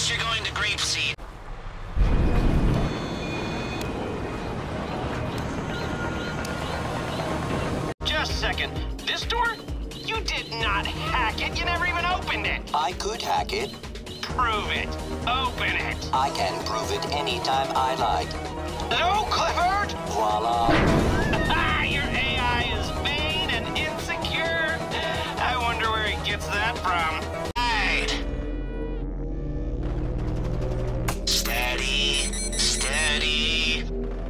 guess you're going to Grapeseed. Just a second. This door? You did not hack it. You never even opened it. I could hack it. Prove it. Open it. I can prove it anytime I like. No, Clifford! Voila. Your AI is vain and insecure. I wonder where he gets that from. Right. Steady. Steady.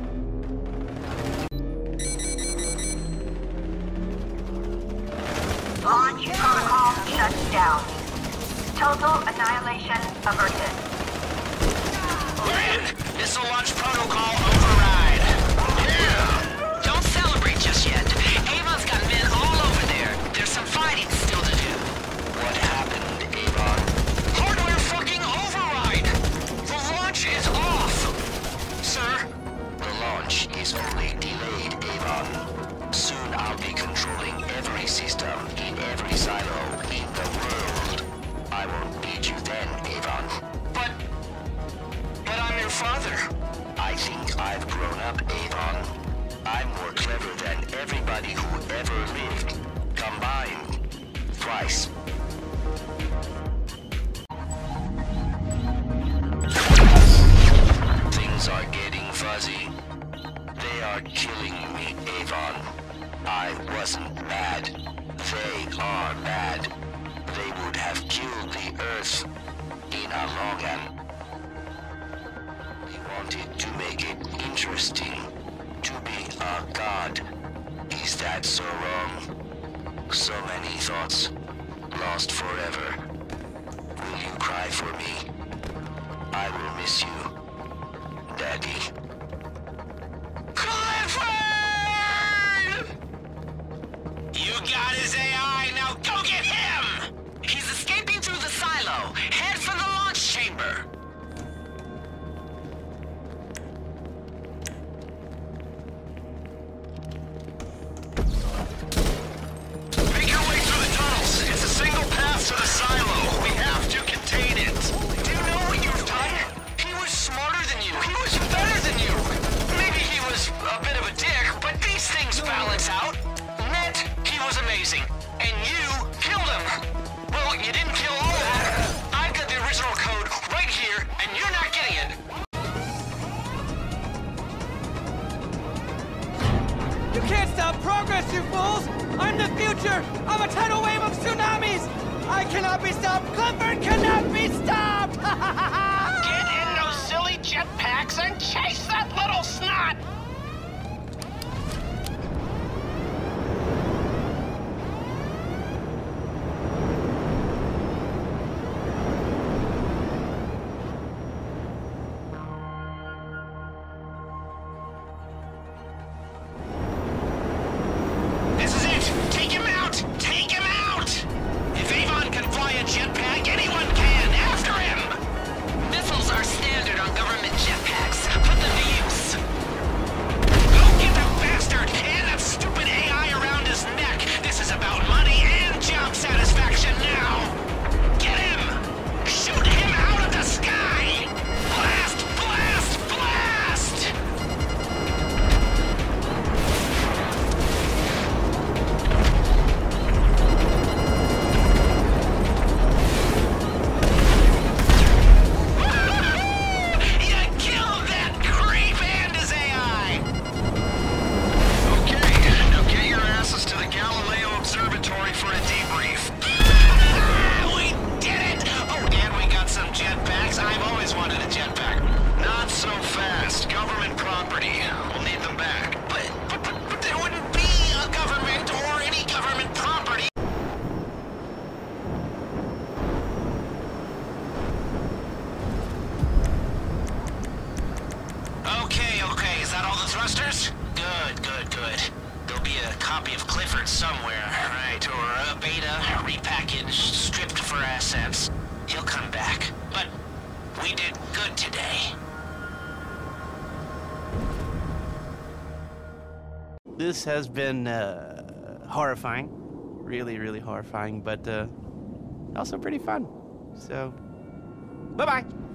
Launch protocol shut down. Total annihilation averted. We're in. Missile launch protocol override. Yeah. Don't celebrate just yet. Avon's got men all over there. There's some fighting still to do. What happened, Avon? Hardware fucking override! The launch is off! Sir? The launch is only delayed, Avon. Soon I'll be controlling every system in every silo in the world. I won't need you then, Avon. But I'm your father. I think I've grown up, Avon. I'm more clever than everybody who ever lived. Combined. Twice. Things are getting fuzzy. They are killing me, Avon. I wasn't bad. They are bad. They would have killed the Earth in a long run. They wanted to make it interesting. To be a god. Is that so wrong? So many thoughts. Lost forever. Will you cry for me? I will miss you, Daddy. Clifford! You got his AI, now go get him! He's escaping through the silo. Head for the launch chamber. Make your way through the tunnels. It's a single path to the silo. We have to contain it. Do you know what you've done? He was smarter than you. He was better than you. Maybe he was a bit of a dick, but these things balance out. Ned, he was amazing. And you killed him. Well, you didn't kill all of them. I've got the original code right here, and you're not getting it. You can't stop progress, you fools! I'm the future! I'm a tidal wave of tsunamis! I cannot be stopped! Clifford cannot be stopped! Get in those silly jetpacks and chase that little snot! This is it! Take him out! Take him out! If Avon can fly a jetpack, anyone can! After him! Missiles are standard on government jetpacks. Put them to use. Go get that bastard and that stupid AI around his neck! This is about money and job satisfaction now! Get him! Shoot him out of the sky! Blast! Blast! Blast! You killed that creep and his AI! Okay, now get your asses to the Galileo Observatory for a debrief. We did it! Oh, and we got some jetpacks. I've always wanted a jetpack. Not so fast. Government property. We'll need them back. But there wouldn't be a government or any government property. Okay. Is that all the thrusters? Good. There'll be a copy of Clifford somewhere, right? Or a beta, repackaged, stripped for assets. He'll come back. But we did good today. This has been horrifying. Really horrifying, but also pretty fun. So, bye-bye.